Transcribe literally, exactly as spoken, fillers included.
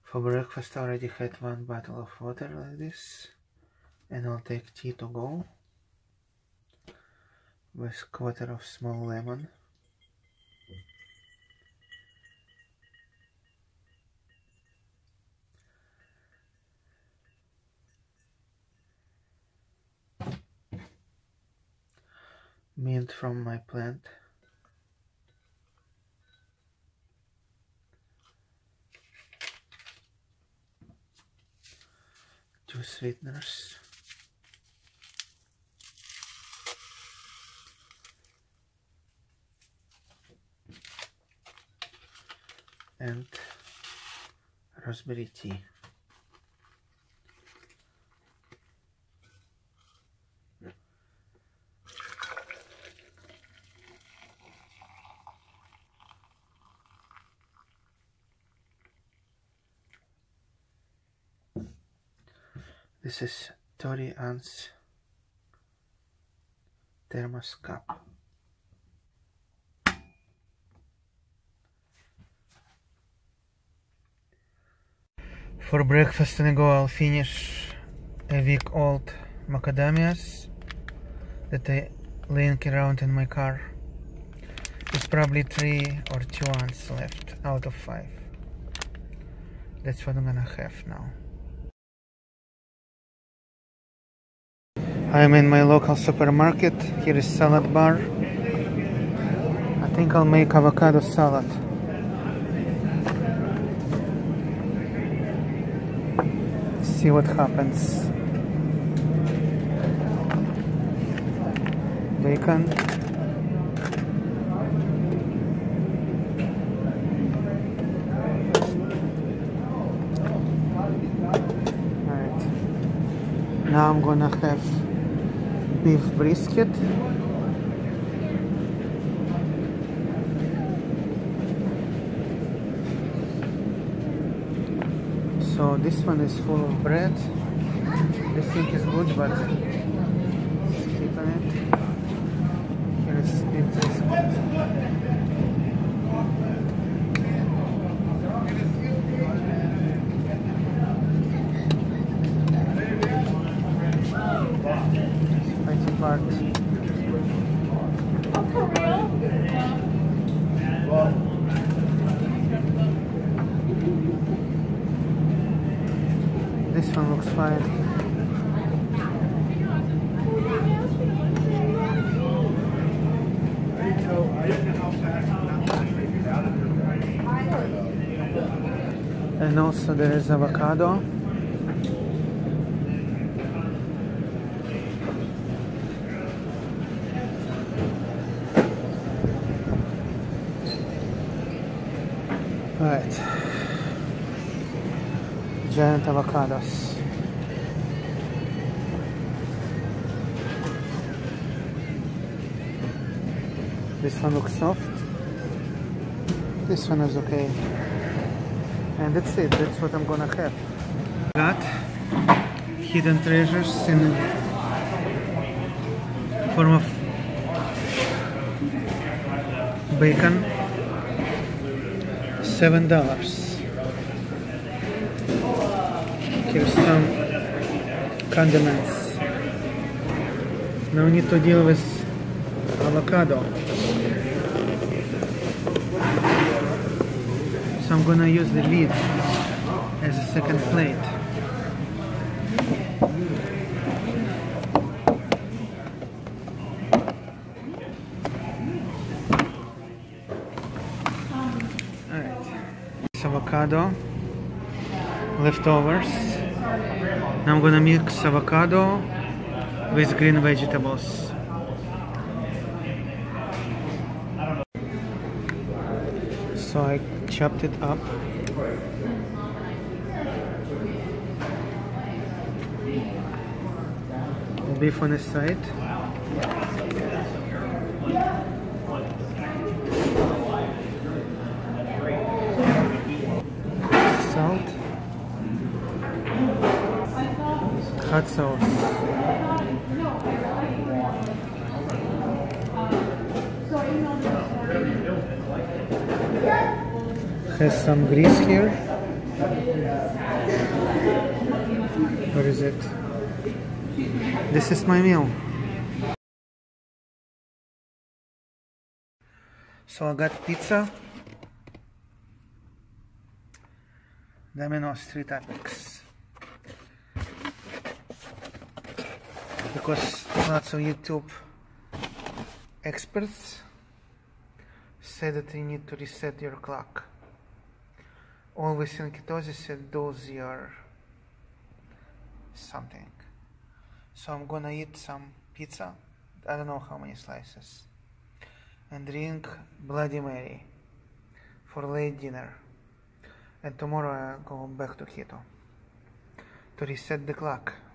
For breakfast I already had one bottle of water like this, and I'll take tea to go with quarter of small lemon. Mint from my plant. Two sweeteners. And raspberry tea. This is thirty ounce thermos cup. For breakfast and go I'll finish a week old macadamias that I laying around in my car. There's probably three or two ounces left out of five. That's what I'm gonna have now. I'm in my local supermarket. Here is salad bar. I think I'll make avocado salad. See what happens. Bacon. Alright. Now I'm gonna have beef brisket. So this one is full of bread. This thing is good, but skip on it. Here is beef brisket. Spicy part. This one looks fine. And also there is avocado. Right. Giant avocados. This one looks soft. This one is okay. And that's it. That's what I'm gonna have. Got hidden treasures in form of bacon. Seven dollars. Here's some condiments. Now we need to deal with avocado. So I'm gonna use the lid as a second plate. Alright. This avocado, leftovers. Now I'm gonna mix avocado with green vegetables. So I chopped it up. Beef on the side. Salt. Hot sauce. Has some grease here. Where is it? This is my meal. So I got pizza, Domino's three topics, because lots of YouTube experts say that you need to reset your clock. Always in ketosis it does your something. So I'm gonna eat some pizza, I don't know how many slices, and drink Bloody Mary for late dinner. And tomorrow I go back to keto to reset the clock.